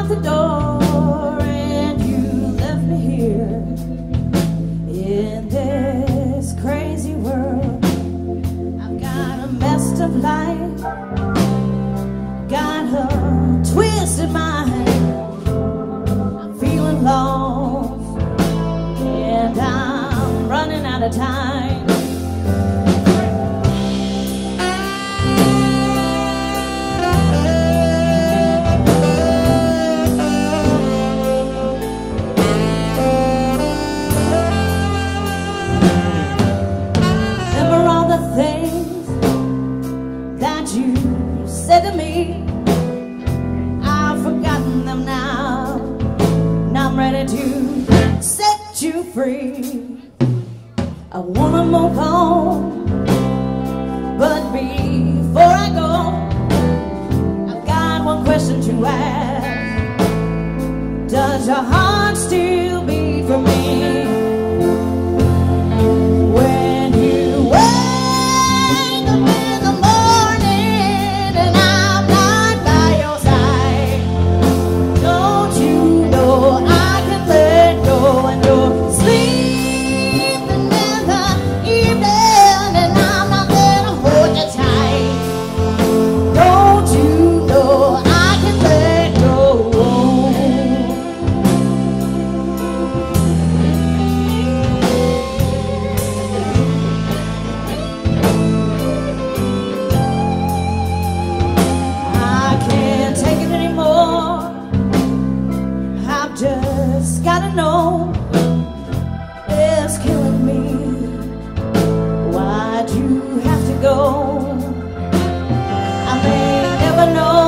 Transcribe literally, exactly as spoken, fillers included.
locked the door and you left me here in this crazy world. I've got a messed up life, got a twisted mind. I'm feeling lost and I'm running out of time. Said to me, I've forgotten them now. Now I'm ready to set you free. I wanna move home, but before I go, I've got one question to ask. Does your heart still beat for me? Just gotta know, it's killing me. Why'd you have to go? I may never know.